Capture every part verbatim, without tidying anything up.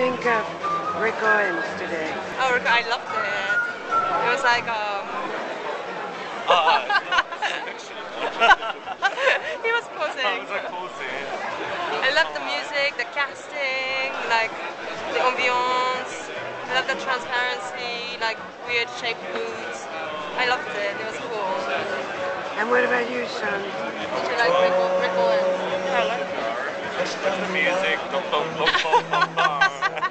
think of Rick Owens today? Oh, Rick, I loved it. It was like, um... Ah, fiction. he was posing. I was like posing. I loved the music, the casting, like the ambiance. I loved the transparency, like weird shaped boots. I loved it. It was cool. And what about you, Sean? Did you like Rick, Rick Owens? Yeah, I like her. That's the music. Dum, dum, dum, dum, dum, dum.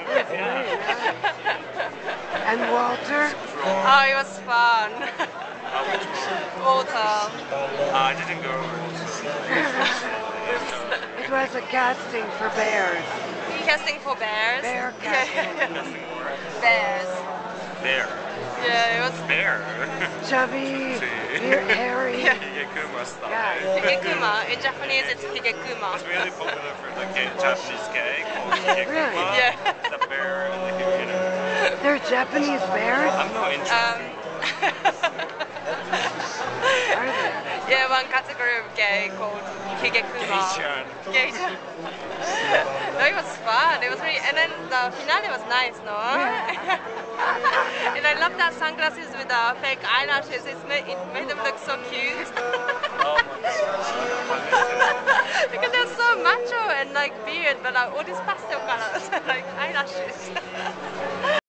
And Walter? Oh, it was fun. Uh, which one? Walter. Uh, I didn't go. It was a casting for Bears. Casting for bears. Bear Yeah, casting. yeah, Casting for bears. Bear. Yeah, it was. Bear. Chubby, See. here, hairy. Yeah. Higekuma style. Yeah. Higekuma. In Japanese, it's Higekuma. It's really popular for the gay, Japanese gay called Higekuma. Really? Yeah. The bear and the you know. They're Japanese bears? I'm not interested. Um, Are they? yeah, one category of gay called Higekuma. Geishan. Geisha. No, it was fun. It was really, and then the finale was nice, no? And I love that sunglasses with the fake eyelashes. It's made, it made them look so cute. Oh my god. Because they're so macho and like beard, but like all these pastel colors, like eyelashes.